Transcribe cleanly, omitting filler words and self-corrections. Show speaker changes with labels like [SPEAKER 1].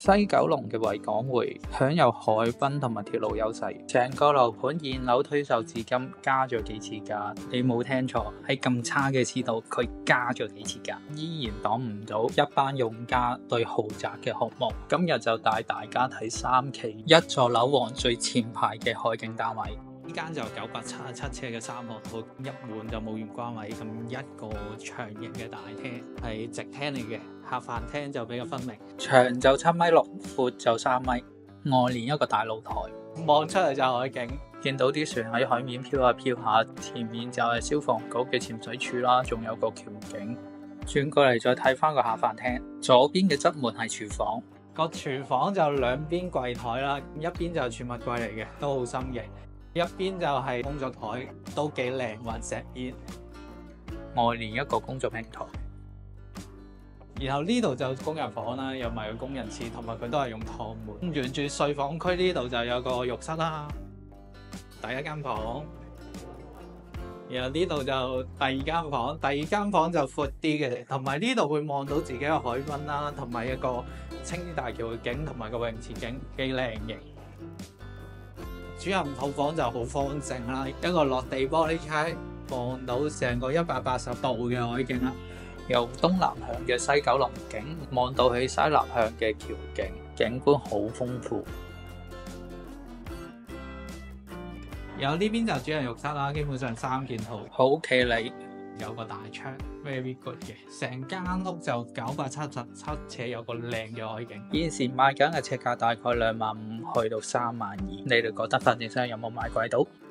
[SPEAKER 1] 西九龍嘅維港匯享有海濱同埋鐵路優勢，成個樓盤現樓推售至今加咗幾次價，你冇聽錯，喺咁差嘅市道佢加咗幾次價，依然擋唔到一班用家對豪宅嘅渴望。今日就帶大家睇3期一座樓王最前排嘅海景單位。呢間就977尺嘅3號鋪，一門就冇玄關位，咁一個長型嘅大廳係直廳嚟嘅，客飯廳就比較分明，長就7.6米，闊就3米，外連一個大露台，望出嚟就海景，見到啲船喺海面飄下飄下，前面就係消防局嘅潛水處啦，仲有個橋景。轉過嚟再睇翻個客飯廳，左邊嘅側門係廚房，個廚房就兩邊櫃台啦，一邊就係儲物櫃嚟嘅，都好深嘅。一邊就係工作台，都幾靚，混石邊，外連一個工作平台。然後呢度就工人房啦，有埋個工人廁，同埋佢都係用趟門。沿住睡房區呢度就有個浴室啦，第一間房。然後呢度就第二間房，第二間房就闊啲嘅，同埋呢度會望到自己嘅海濱啦，同埋一個青衣大橋嘅景，同埋個泳池景，幾靚嘅。主人套房就好方正啦，一個落地玻璃窗，望到成個180度嘅海景啦。由東南向嘅西九龍景望到去西南向嘅橋景，景觀好豐富。然後呢邊就主人浴室啦，基本上3件套，好企理，有個大窗 ，very good 嘅。成間屋就977尺，有個靚嘅海景。現時賣緊嘅尺價大概25000去到32000，你哋覺得發展商有冇賣貴到？